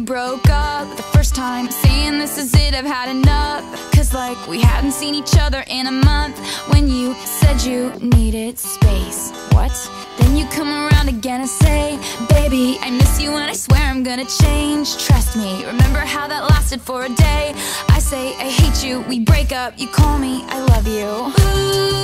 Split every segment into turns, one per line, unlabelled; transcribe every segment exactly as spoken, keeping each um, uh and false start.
broke up the first time, saying this is it, I've had enough. Cause like we hadn't seen each other in a month. When you said you needed space, what? Then you come around again and say, baby, I miss you and I swear I'm gonna change. Trust me, remember how that lasted for a day? I say I hate you, we break up, you call me I love you. Ooh.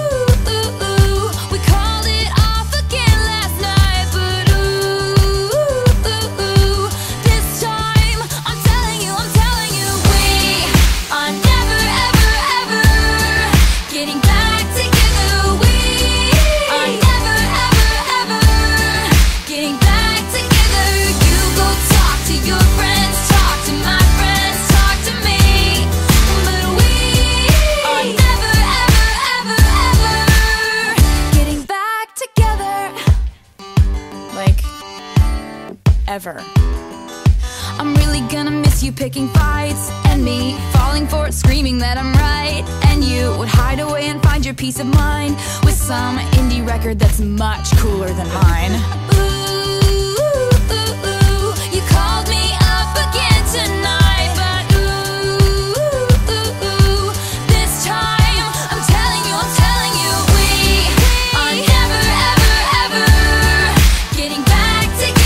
Ever. I'm really gonna miss you picking fights, and me falling for it, screaming that I'm right. And you would hide away and find your peace of mind with some indie record that's much cooler than mine. Ooh, ooh, ooh, you called me up again tonight, but ooh, ooh, ooh, this time I'm telling you, I'm telling you, we are never, ever, ever getting back together.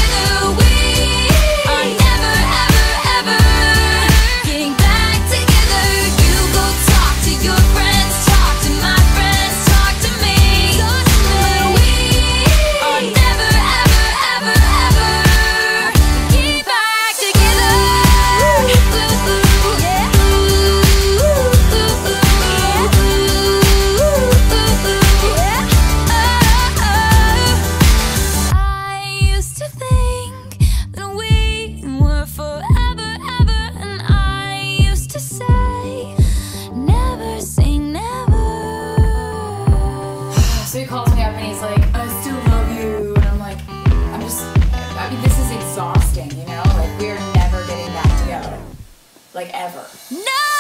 So he calls me up and he's like, I still love you. And I'm like, I'm just, I mean, this is exhausting, you know? Like, we're never getting back together. Like, ever. No!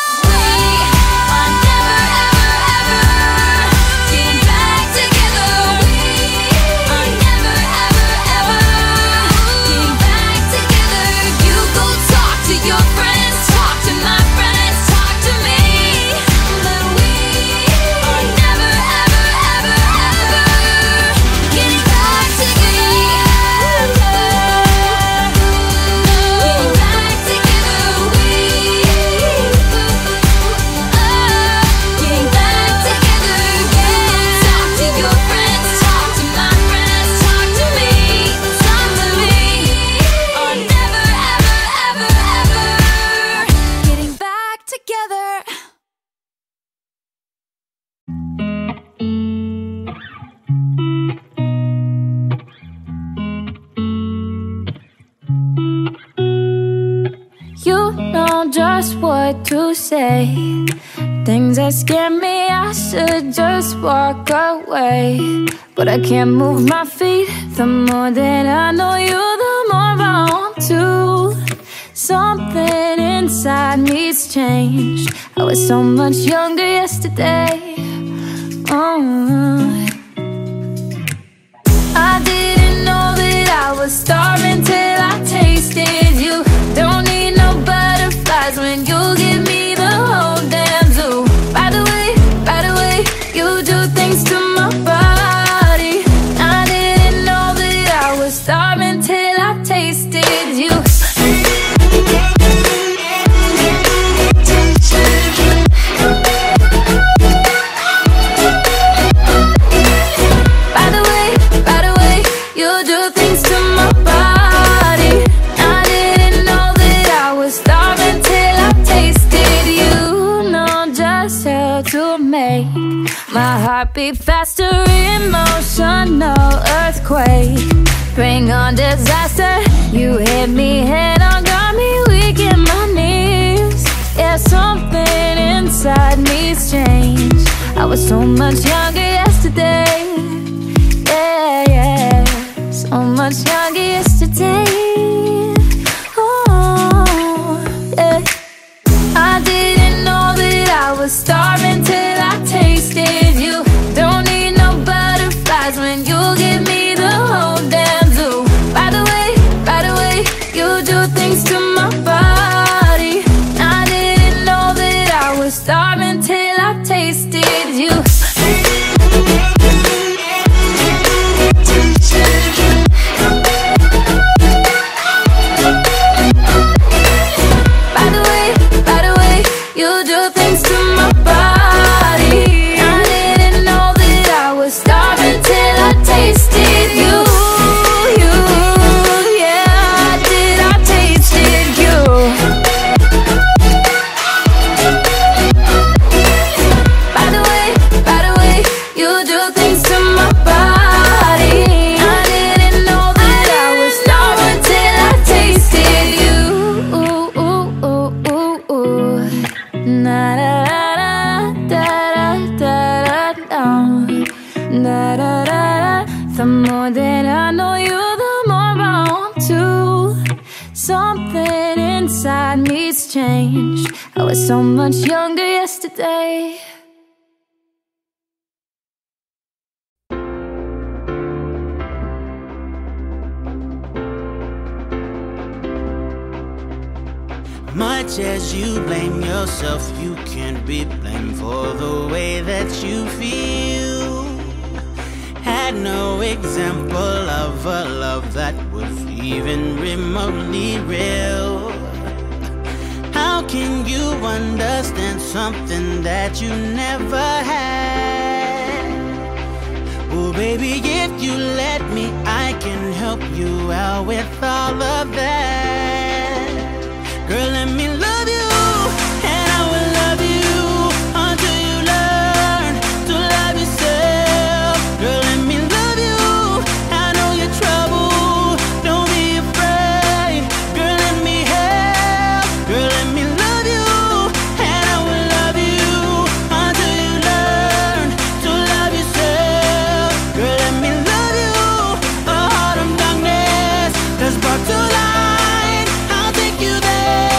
You know just what to say. Things that scare me, I should just walk away. But I can't move my feet. The more that I know you, the more I want to. Something inside me's changed. I was so much younger yesterday. Oh, I didn't know that I was starving till I tasted you. Don't need no butterflies when you give me the whole damn zoo. By the way, by the way, you do things to my body. I didn't know that I was starving till I tasted you. By the way, by the way, you do things to my body. I didn't know that I was starving till I tasted you. Know just how to make my heart beat faster. Emotional earthquake, bring on disaster. You hit me head on, got me weak in my knees. Yeah, something inside me's changed. I was so much younger yesterday. Yeah, yeah, so much younger yesterday. Oh, yeah. I didn't know that I was starving till I tasted you. Don't need no butterflies when you give me the whole damn zoo. By the way, by the way, you do things to me. da da da da. The more that I know you, the more I want to. Something inside me's changed. I was so much younger yesterday.
Much as you blame yourself, you can't be blamed for the way that you feel. Had no example of a love that was even remotely real. How can you understand something that you never had? Oh baby, if you let me, I can help you out with all of that. Girl, let me love you, and I will love you until you learn to love yourself. Girl, let me love you, I know your trouble, don't be afraid. Girl, let me help. Girl, let me love you, and I will love you until you learn to love yourself. Girl, let me love you, a heart of darkness that's brought to light. I'll take you there.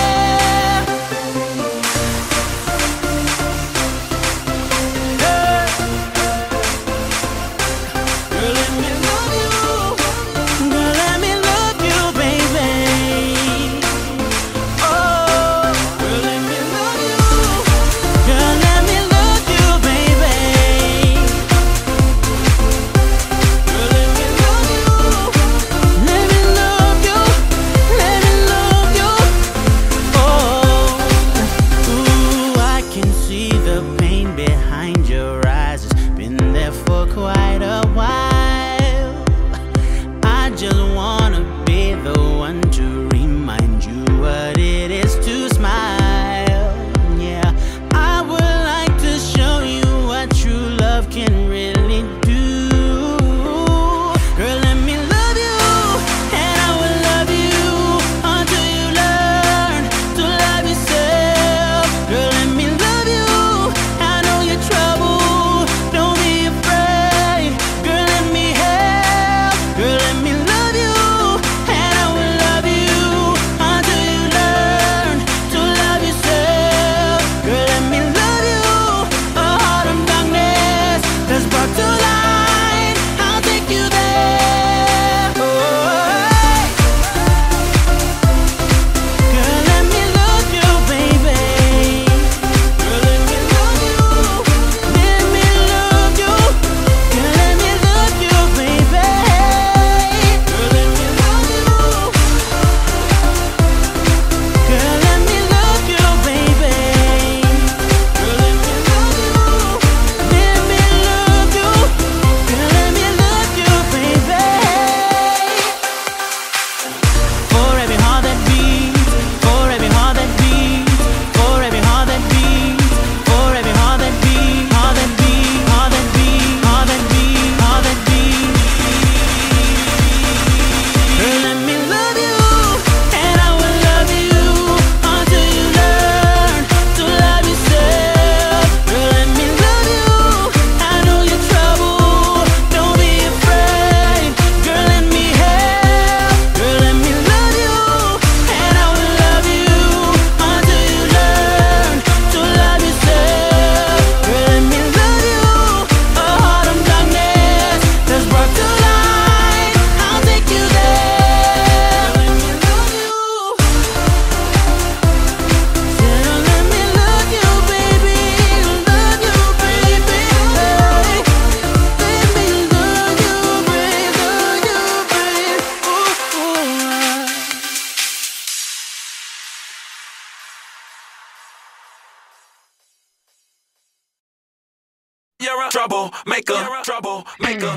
You're a troublemaker, troublemaker.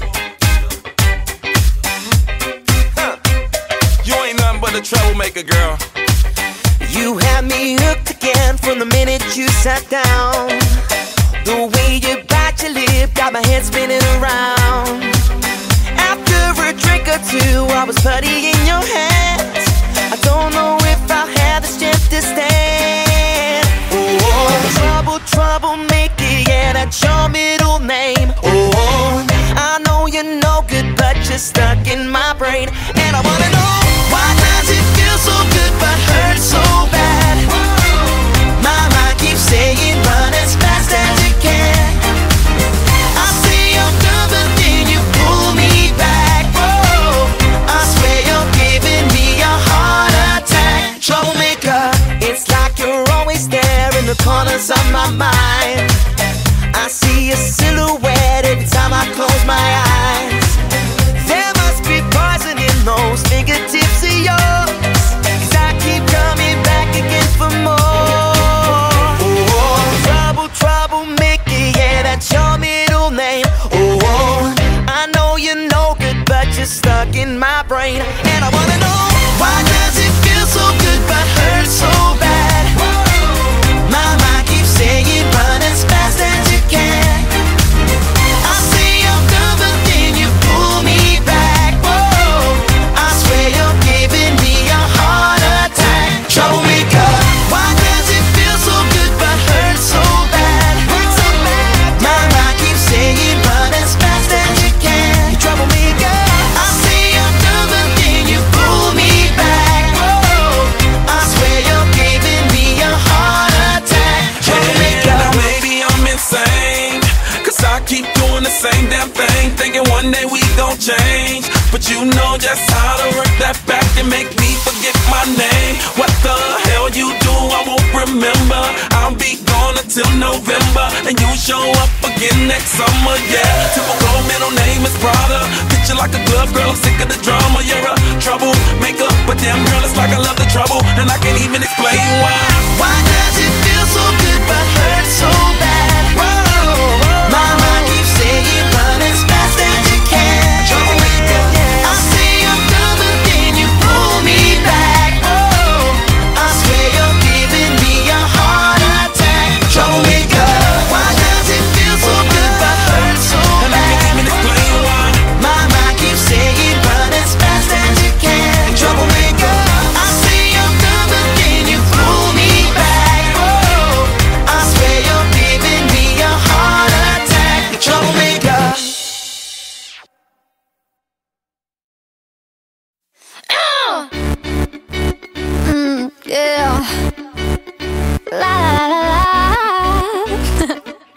Huh. You ain't nothing but a troublemaker, girl.
You had me hooked again from the minute you sat down. The way you bite your lip got my head spinning around. After a drink or two, I was putty in your hands. I don't know if I'll have the strength to stand. Oh, trouble, troublemaker, yeah, that's your middle name. Oh, but you're stuck in my brain. And I wanna know, why does it feel so good but hurt so bad? My mind keeps saying run as fast as you can. I say I'm done but then you pull me back. Whoa, I swear you're giving me a heart attack. Troublemaker, why does it feel so good but hurt so bad? Hurt so bad. My mind keeps saying run as fast as you can. You troublemaker, I say I'm done but then you pull me back. Whoa, I swear you're giving me a heart attack. Troublemaker.
Yeah, maybe I'm insane, cause I keep doing the same damn thing, thinking one day we gon' change. But you know just how to work that back and make me forget my name. What the hell you do, I won't remember. I'll be gone until November, and you show up again next summer, yeah. Typical middle name is Prada. Picture like a glove, girl, I'm sick of the drama. You're a troublemaker, but damn girl, it's like I love the trouble, and I can't even explain why.
Why does it feel so good but hurt so bad? Whoa, my mind keeps saying run as fast as you can. Troublemaker, I say I'm done but then you pull me back. Oh, I swear you're giving me a heart attack. Troublemaker, why does it feel so good but hurt so bad?
And I can't even explain why.
My mind keeps saying run as fast as you can. Troublemaker, I say I'm done but then you pull me back. Oh, I swear you're giving me a heart attack. Troublemaker.
Mm, yeah. La la la la.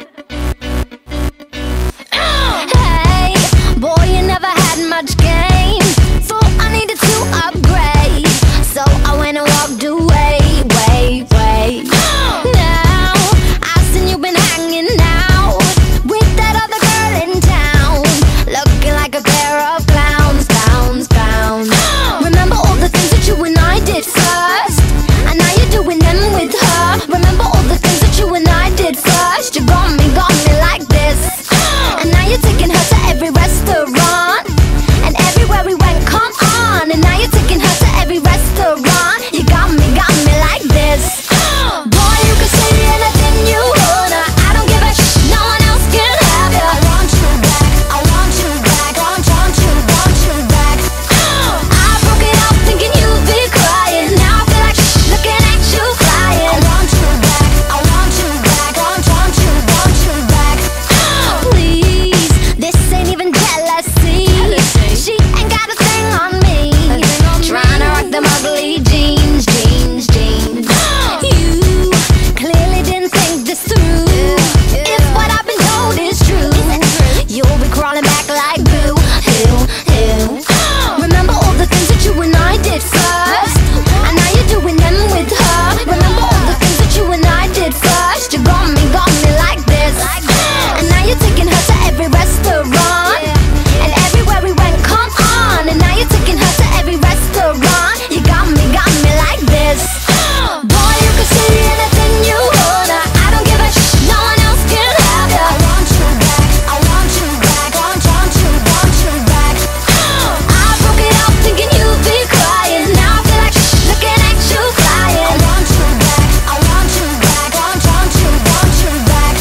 Hey, boy, you never had much game, so I needed to upgrade. So I went and walked away, way, way. Now I've seen you been hanging out with that other girl in town, looking like a pair of clowns, clowns, clowns. Remember all the things that you and I did first, and now you're doing them with her. Remember all the things that you and I did first. You got me, got me like this, and now you're taking her to every restaurant, and everywhere we went, come on. And now you're taking her to every restaurant. You got me, got me like this. Boy, you can say anything you wanna, I don't give a sh. No one else can have you. I want you back, I want you back, want, want you, want you back. I broke it off thinking you'd be crying. Now I feel like sh looking at you flying. I want you back, I want you back, want, want you, want you back. Please, this ain't even jealousy. She ain't got a thing on me. Trying to rock them ugly jeans, jeans, jeans. You clearly didn't think this through. If what I've been told is true, you'll be crawling back like boo, ew, ew. Remember all the things that you and I did first, and now you're doing them with her. Remember all the things that you and I did first. You got me, got me like this, and now you're taking her to every restaurant, and everywhere we went, come on. And now you're taking her to every restaurant. You got me, got me like this. Boy, you can say anything you wanna, I don't give a sh. No one else can have you. I want you back, I want you back, want, want you, want you back. I broke it off thinking you'd be crying. Now I feel like sh looking at you flying. I want you back, I want you back, want, want you, want you back.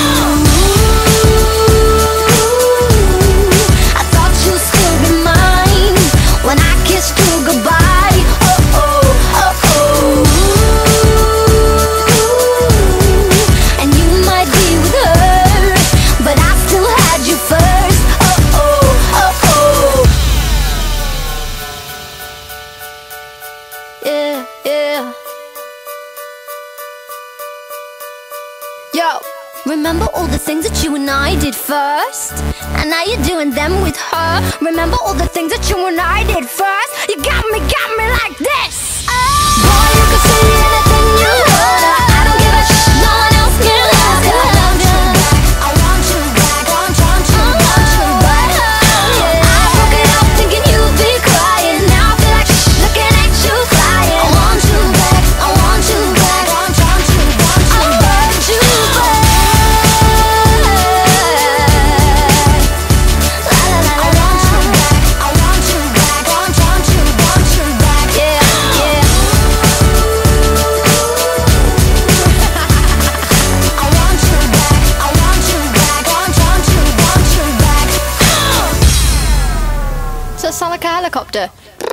I thought you'd still be mine when I kissed you goodbye. Oh oh, oh oh. And you might be with her, but I still had you first. Oh oh, oh oh. Yeah, yeah. Yo, remember all the things that you and I did first, and now you're doing them with her. Remember all the things that you and I did first. You got me, got me like this. Boy, you can say anything you wanna, I don't give a sh. No one else can have you. I want you back, I want you back, want, want you, want you back. I broke it off thinking you'd be crying. Now I feel like sh looking at you flying. I want you back, I want you back, want, want you, want you back. I want you back. La la la la. I want you back,
does sound like a helicopter.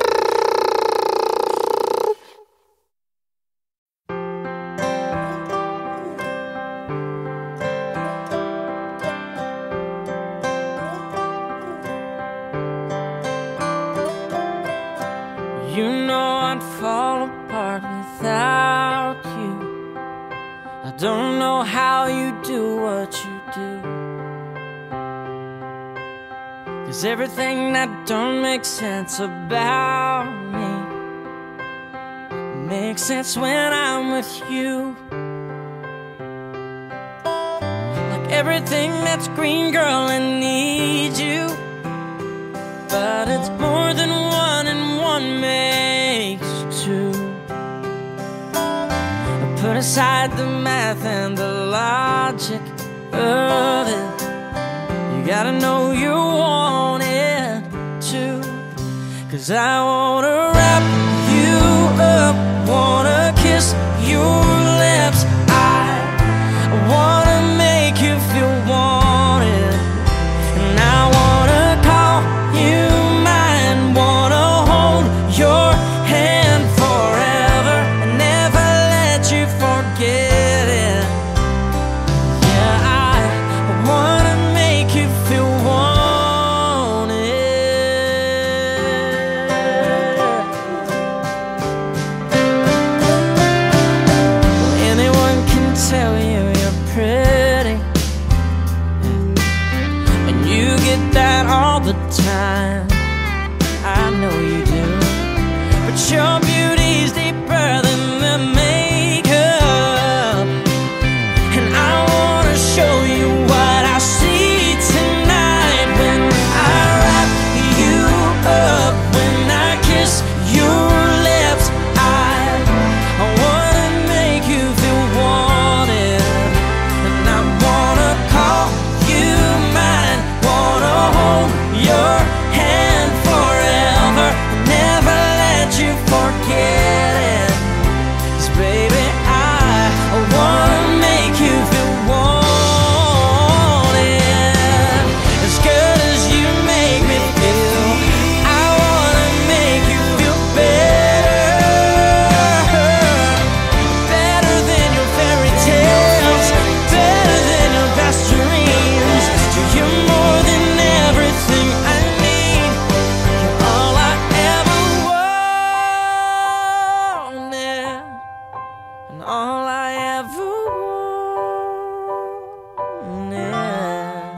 You know I'd fall apart without you. I don't know how you do what you do, 'cause everything that don't make sense about me makes sense when I'm with you. Like everything that's green, girl, I need you, but it's more than one and one makes two. Put aside the math and the logic of it. You gotta know you want it too, 'cause I wanna wrap you up, wanna kiss your lips. I wanna make you feel wanted, and I wanna call you mine, wanna hold your hand forever and never let you forget it. Yeah, I wanna make you feel wanted. Well, anyone can tell you you're pretty, and you get that all the time. I know you do, but your beauty's deeper than the makeup, and I wanna show you what I see tonight when I wrap you up, when I kiss your lips. I, I wanna make you feel wanted, and I wanna call you mine, wanna hold your hand forever, never let you forget it. 'Cause baby, I wanna make you feel wanted, as good as you make me feel. I wanna make you feel better, better than your fairy tales, better than your best dreams. You're more than everything I need. You're all I ever wanted, and all I ever wanted.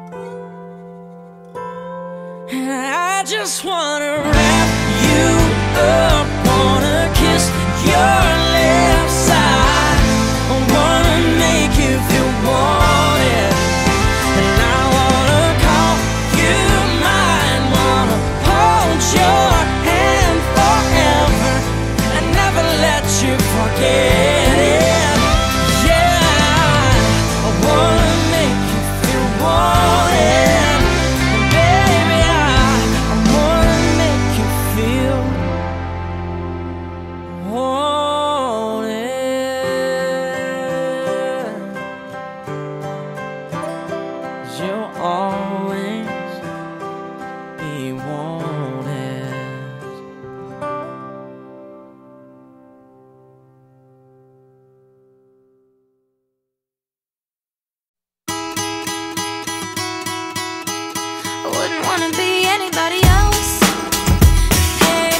And I just wanna wrap you up, wanna kiss your lips. I wanna make you feel wanted, and I wanna call you mine, wanna hold your hand forever and never let you forget it. Yeah, I wanna make you feel wanted, and baby, I, I wanna make you feel wanted. 'Cause you'll always be wanted.
I wouldn't wanna be anybody else. Hey,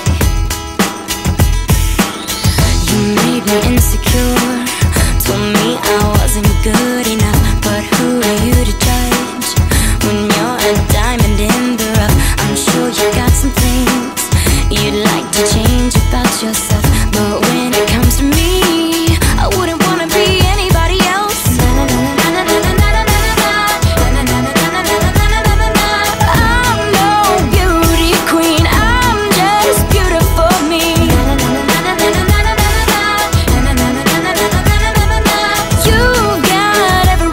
you made me insecure, told me I wasn't good enough. But who are you to judge when you're a diamond in the rough? I'm sure you got some things you'd like to change about yourself, but when it comes to me, I wouldn't wanna be anybody else. Na na na na na na na na na na. Na na na na na na na na na na na. I'm no beauty queen, I'm just beautiful me. Na na na na na na na na na na. Na na na na na na na na na na. You got every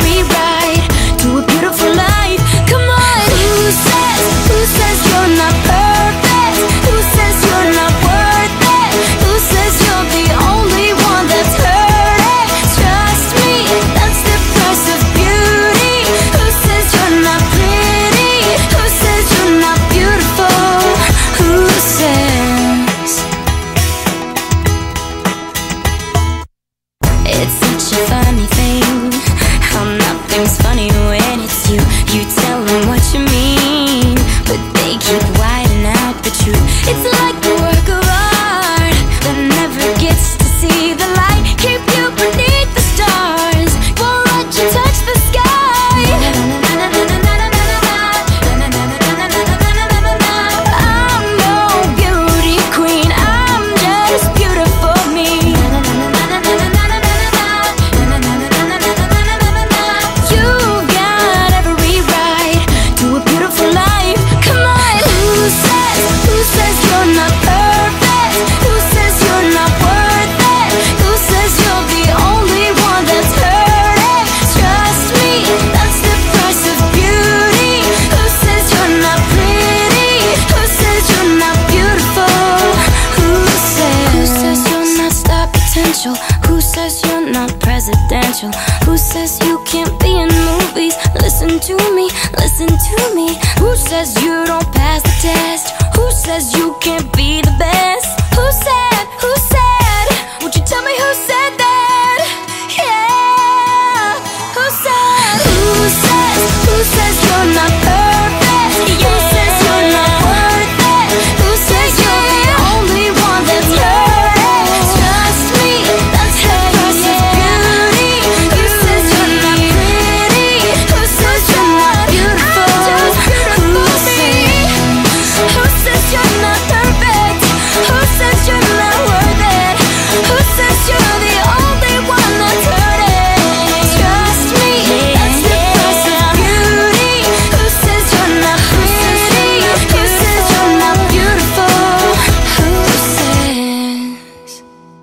me? Who says you don't pass the test? Who says you can't be the best? Who said, who said? Would you tell me who said that? Yeah. Who said? Who says, who says you're not perfect? Who says you're not worth it? Who says you're the only one that's perfect? Trust me, that's the price of beauty. Who says you're not pretty? Who says you're not beautiful? Who says, who says you're not perfect? Who says you're not worth it? Who says you're the only one that's hurting? Trust me, that's the price of beauty. Who says you're not pretty? Who says you're not beautiful? Who says?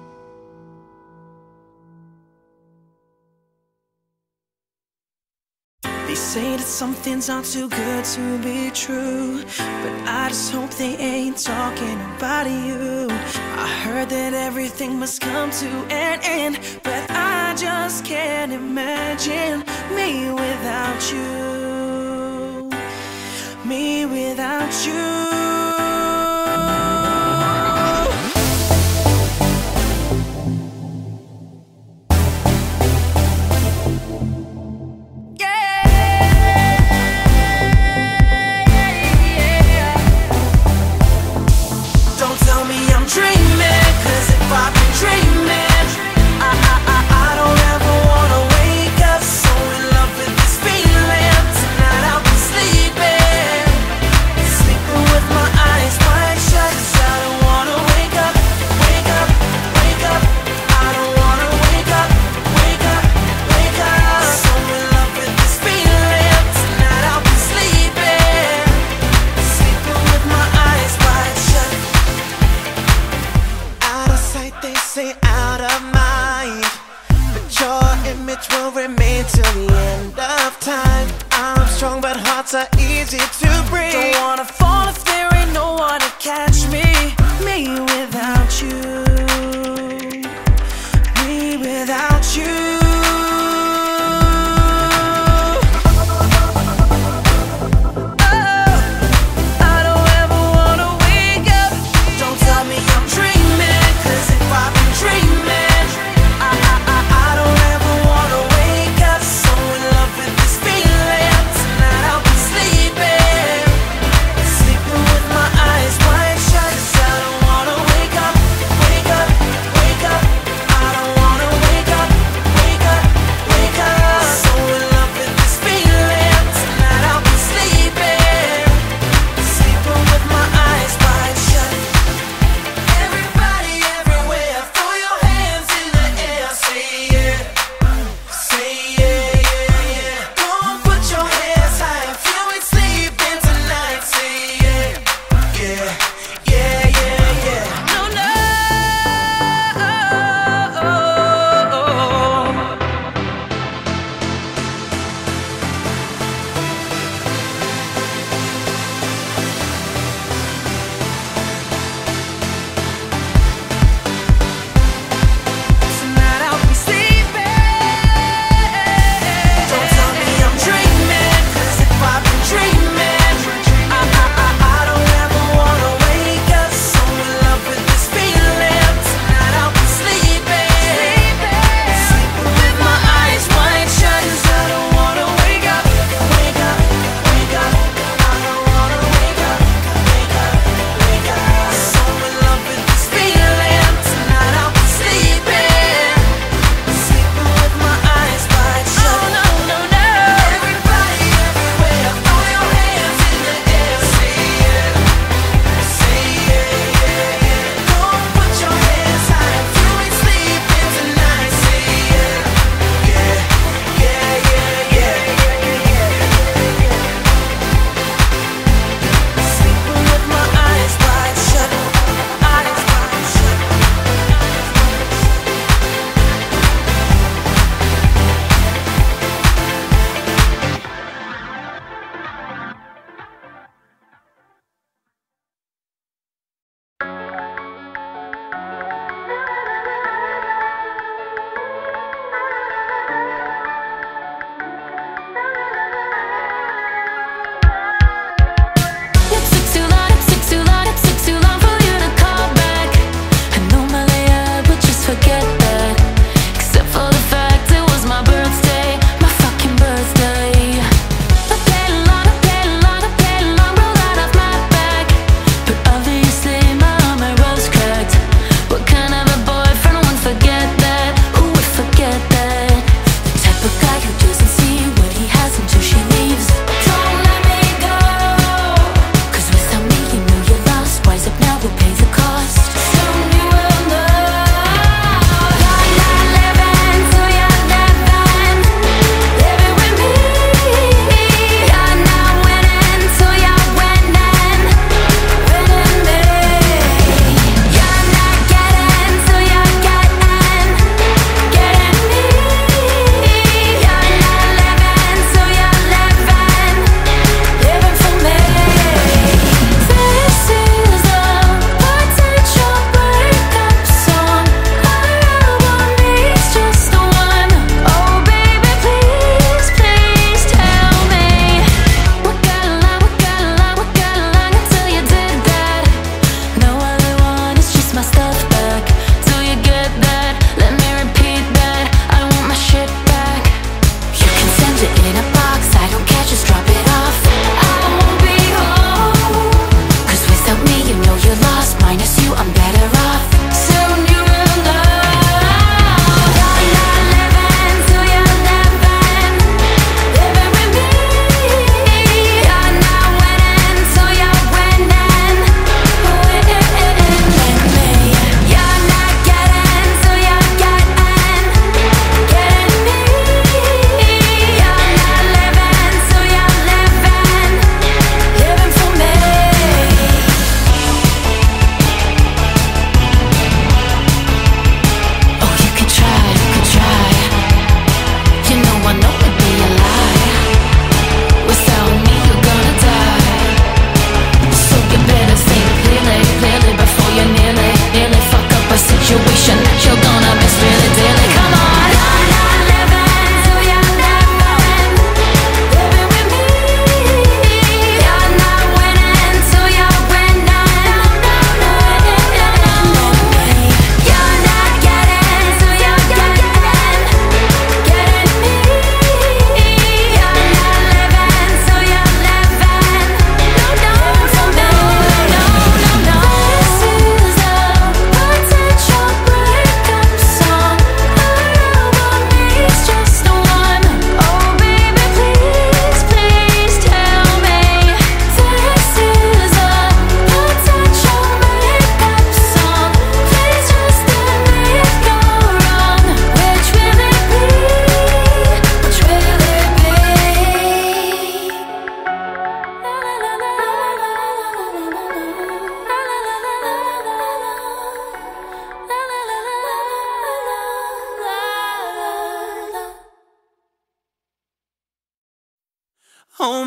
They say that some things aren't too good to be true, but I just hope they ain't talking about you. I heard that everything must come to an end, but I just can't imagine me without you. Me without you. Don't tell me I'm dreaming, 'cause if I've been dreaming, I, I, I, I don't ever wanna wake up. So in love with this feeling, tonight I'll be sleeping, sleeping with my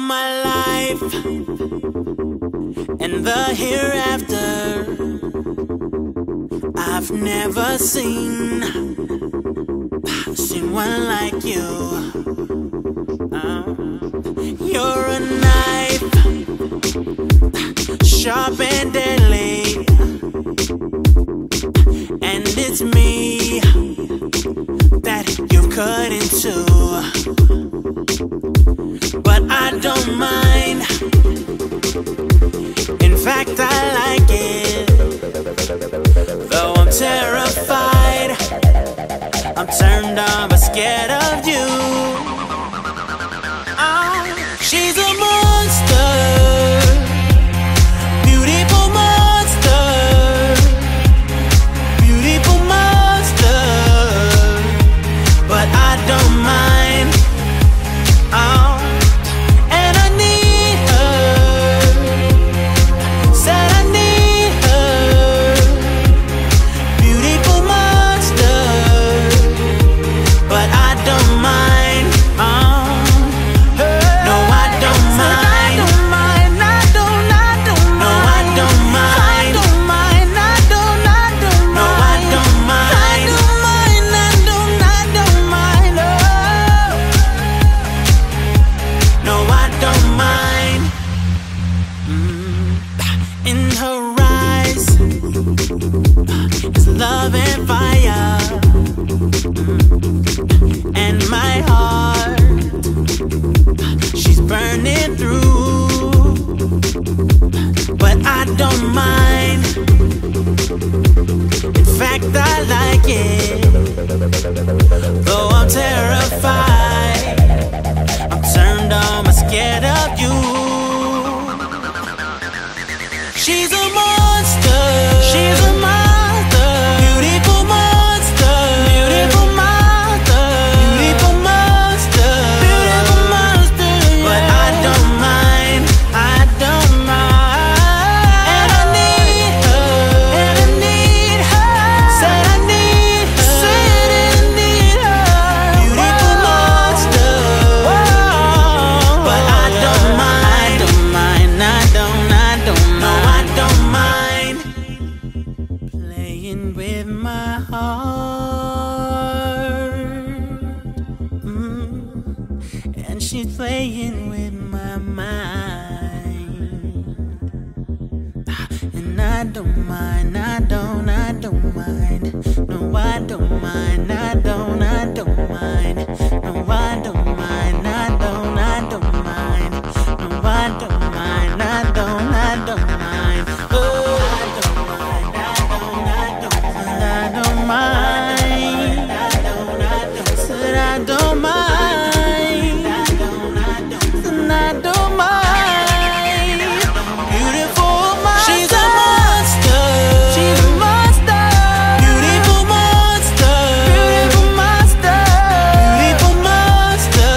my life and the hereafter, I've never seen seen one like you. uh, You're a knife, sharp and deadly, and it's me that you cut into. But I don't mind, in fact I like it. Though I'm terrified, I'm turned on but scared of you. Oh, she's a monster, beautiful monster, beautiful monster. But I don't mind. Oh, and I need her. Said I need her. Beautiful monster. But I don't mind. Oh, no, I don't mind. I don't mind. I don't. I don't mind. No, I don't mind. I don't mind. I don't. I don't mind. No, I don't mind. I don't mind. I don't. I don't mind. Oh, no, I don't mind. Mm. In her eyes is love and fire, mm. And my heart, she's burning through. But I don't mind, in fact I like it. Though I'm terrified, I'm turned on but scared of you. She's a monster. She's a monster. Beautiful monster. Beautiful monster. Beautiful monster. Beautiful monster. But I don't mind. I don't mind. And I need her. And I need her. Said I need her. Said I need her. Beautiful monster. But I don't mind. I don't mind. I don't. I don't mind. No, I don't mind playing with my heart, mm. And she's playing with my mind. And I don't mind. I don't. I don't mind. No, I don't mind. I don't. I don't mind. No, I don't mind. I don't. I don't mind. No, I don't mind. I don't. I don't mind. Oh, I don't mind. I don't. I don't mind. I don't mind. I don't. I don't. Said I don't mind. I don't. I don't. And I don't mind. Beautiful monster. She's a monster. She's a monster. Beautiful monster. Beautiful monster. Beautiful monster.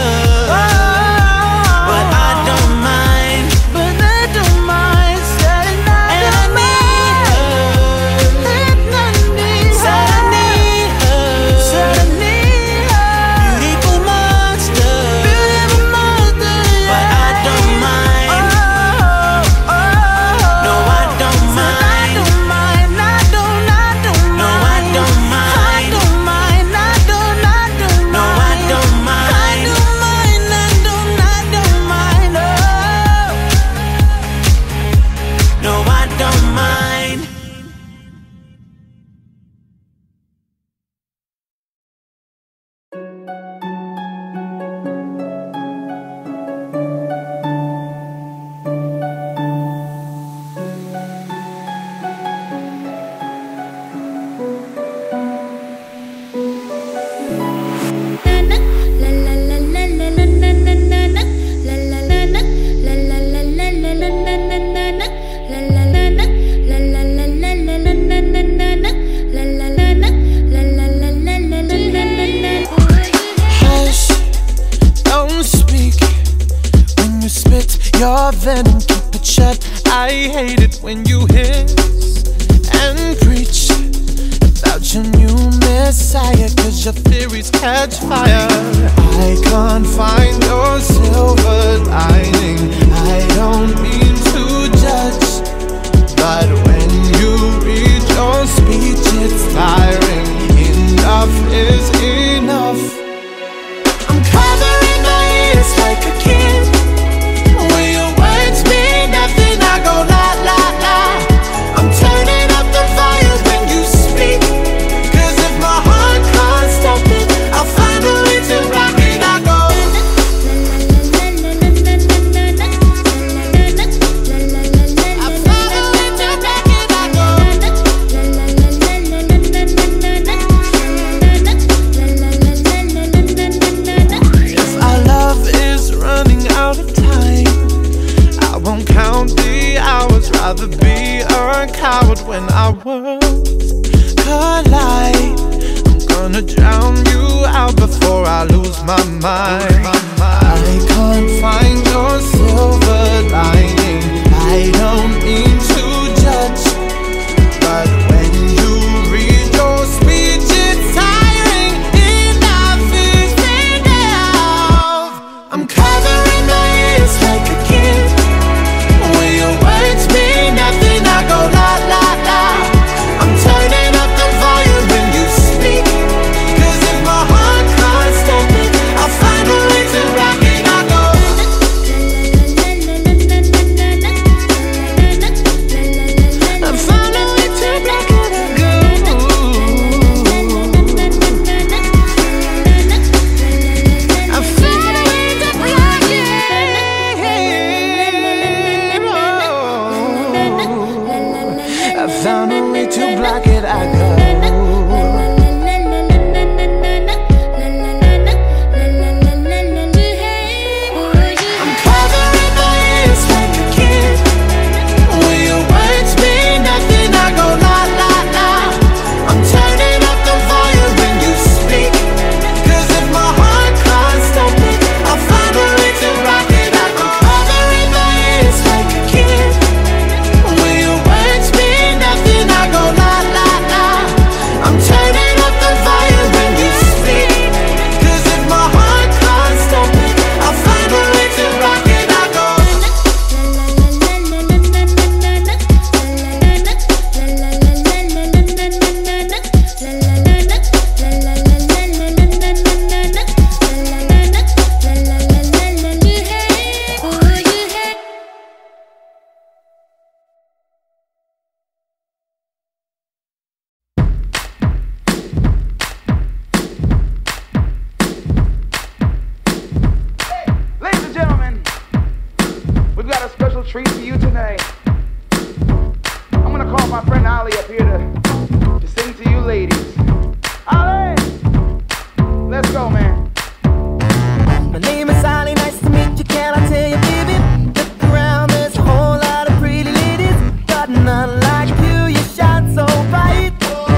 But I don't mind. But I don't mind. Said I don't mind. And I need her. Said I need her. Said I need her. Beautiful monster. Beautiful monster. But I don't mind. Oh, oh, no, I don't mind. I don't mind. I don't. I don't mind. No, I don't mind. I don't mind. I don't. I don't mind. No, I don't mind. I don't mind. I don't. I don't mind. Oh, no, I don't mind.
Hush, don't speak when you spit your venom, keep it shut. I hate it when you hiss and preach about your new man.
messiah, cause your theories catch fire. I can't find your silver lining. I don't mean to judge, but when you read your speech it's tiring. Enough is enough. I'm covering my ears like a kid. When your words mean nothing, I go la la la. I'm turning up the volume when you speak, cause if my heart can't stop it, I'll find a way to rock it. I go I'll find a way to rock it. I go if our love is running out of time, I won't count the hours. Rather be a coward when our worlds collide. I'm gonna drown you out before I lose my mind. I can't find your silver lining. I don't mean to judge, but when you read your speech it's tiring. Enough is enough. I'm covering my ears like a kid. When your words mean nothing, I go la la la. I'm turning up the volume when you speak, cause if my heart can't stop it, I'll find a way to rock it. I go I found a way to rock it. I go I found a way to rock it. I found a way to block it. I go. I'm covering my ears like a kid. When your words mean nothing, I go la la la. I'm turning up the volume when you speak, cause if my heart can't stop it, I'll find a way to rock it. I'm covering my ears like a kid. When your words mean nothing, I go la la la. I'm turning up the volume when you speak, cause if my heart can't stop it, I'll find a way to rock it. I go
Ladies and gentlemen, we've got a special treat for you tonight. I'm gonna call my friend Ali up here to, to sing to you ladies. Ali! Let's go, man.
My name is Ali, nice to meet you, can I tell you, baby? Look around, there's a whole lot of pretty ladies, but none like you, you shine so bright.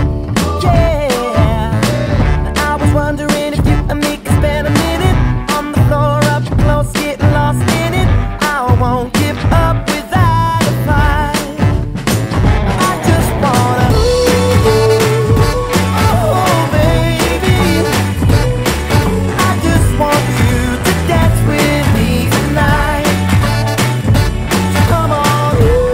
Yeah, I was wondering if you and me could spend a minute on the floor up close, getting lost in it. I won't give up without a fight. I just wanna, oh baby, I just want you to dance with me tonight. So come on,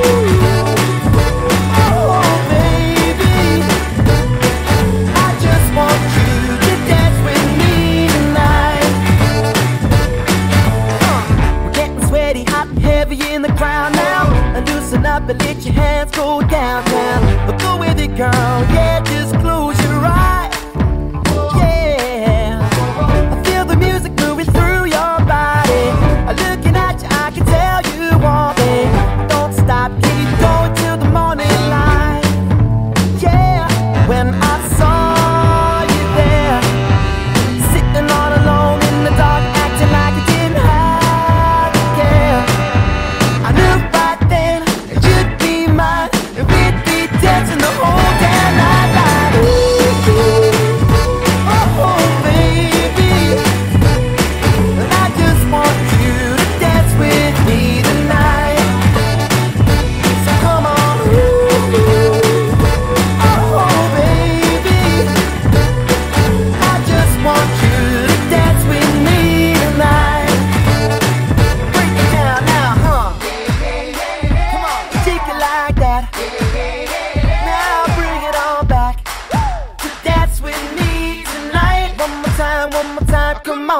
oh baby, I just want you to dance with me tonight. Uh, we're getting sweaty, hot and heavy in the crowd now. And loosen up and let your hands go downtown. But go with it, girl, yeah, just close your eyes. Yeah, I feel the music moving through your body. Looking at you, I can tell you want me. Don't stop, keep going till the morning light. Yeah, when I saw you there, sitting all alone in the dark, acting like you didn't have to care, I knew right then you'd be mine, and we'd be dancing the whole damn night like.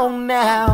on now.